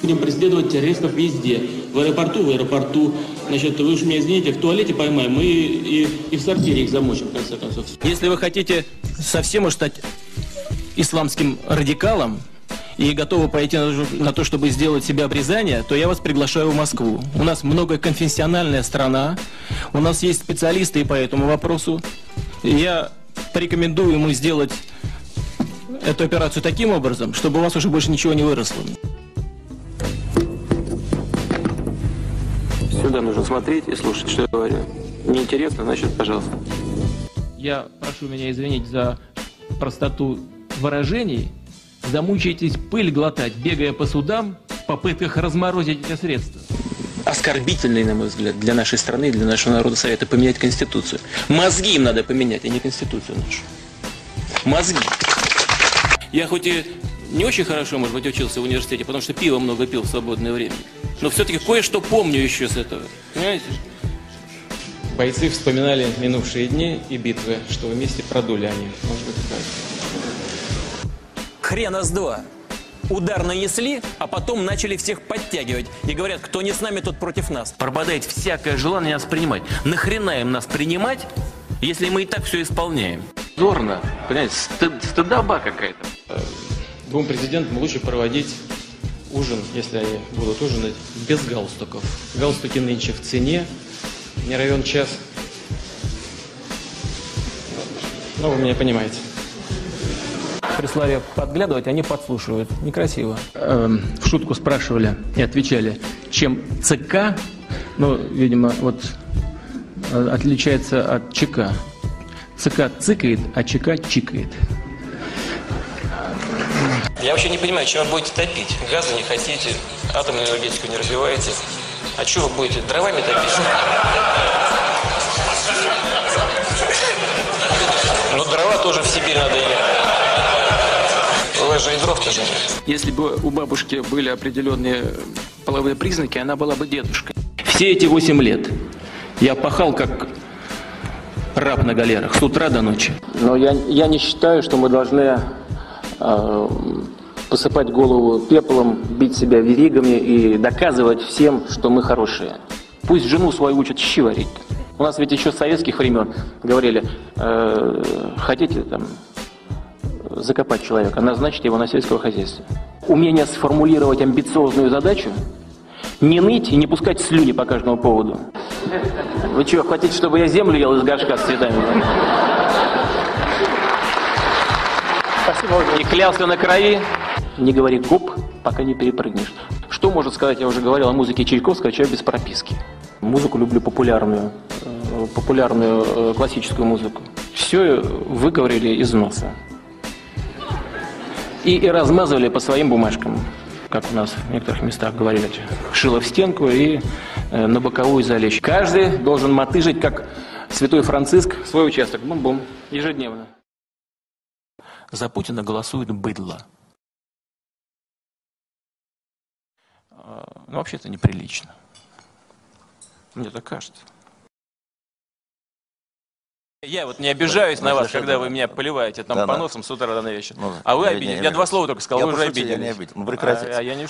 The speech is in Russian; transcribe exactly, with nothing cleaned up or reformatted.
Будем преследовать террористов везде. В аэропорту, в аэропорту. Значит, вы уж меня извините, в туалете поймаем и, и, и в сортире их замочим, в конце концов. Если вы хотите совсем уж стать исламским радикалом и готовы пойти на то, чтобы сделать себе обрезание, то я вас приглашаю в Москву. У нас многоконфессиональная страна, у нас есть специалисты по этому вопросу. И я порекомендую ему сделать эту операцию таким образом, чтобы у вас уже больше ничего не выросло. Сюда нужно смотреть и слушать, что я говорю. Неинтересно, значит, пожалуйста. Я прошу меня извинить за простоту выражений. Замучаетесь пыль глотать, бегая по судам в попытках разморозить эти средства. Оскорбительный, на мой взгляд, для нашей страны и для нашего народа совета поменять Конституцию. Мозги им надо поменять, а не Конституцию нашу. Мозги. Я хоть и не очень хорошо, может быть, учился в университете, потому что пиво много пил в свободное время. Но все-таки кое-что помню еще с этого. Понимаете? Бойцы вспоминали минувшие дни и битвы, что вместе продули они. Может быть, так. Хрена с два. Удар нанесли, а потом начали всех подтягивать. И говорят, кто не с нами, тот против нас. Пропадает всякое желание нас принимать. Нахрена им нас принимать, если мы и так все исполняем? Зорно, понимаете, стыд, стыдоба какая-то. Двум президентам лучше проводить ужин, если они будут ужинать, без галстуков. Галстуки нынче в цене, не равен час. Ну, вы меня понимаете. Прислали подглядывать, они подслушивают. Некрасиво. Эм, в шутку спрашивали и отвечали, чем ЦК, ну, видимо, вот отличается от ЧК. ЦК цикает, а ЧК чикает. Я вообще не понимаю, чем вы будете топить? Газа не хотите, атомную энергетику не развиваете. А что вы будете, дровами топить? Ну, дрова тоже в Сибирь надо ехать. У вас же и дров-то же нет. Если бы у бабушки были определенные половые признаки, она была бы дедушкой. Все эти восемь лет я пахал как раб на галерах с утра до ночи. Но я, я не считаю, что мы должны э, посыпать голову пеплом, бить себя веригами и доказывать всем, что мы хорошие. Пусть жену свою учат щи варить. У нас ведь еще с советских времен говорили, э, хотите там закопать человека, назначьте его на сельское хозяйство. Умение сформулировать амбициозную задачу, не ныть и не пускать слюни по каждому поводу. Вы что, хотите, чтобы я землю ел из горшка с цветами? Спасибо. И клялся на крови, не говори гоп, пока не перепрыгнешь. Что может сказать, я уже говорил о музыке Чайковского, человек без прописки. Музыку люблю популярную, популярную классическую музыку. Все выковырили из носа. И, и размазывали по своим бумажкам, как у нас в некоторых местах говорили, шило в стенку и э, на боковую залечь. Каждый должен мотыжить, как святой Франциск, свой участок. Бум-бум. Ежедневно. За Путина голосует быдло. Э, ну, вообще-то неприлично. Мне так кажется. Я вот не обижаюсь ну, на вас, когда вы меня поливаете там да, по носам с утра до вечера. Ну, а вы обидели. Я, я два слова только сказал, я вы уже обидели. Я не обидел. Ну, прекратите. А, а я не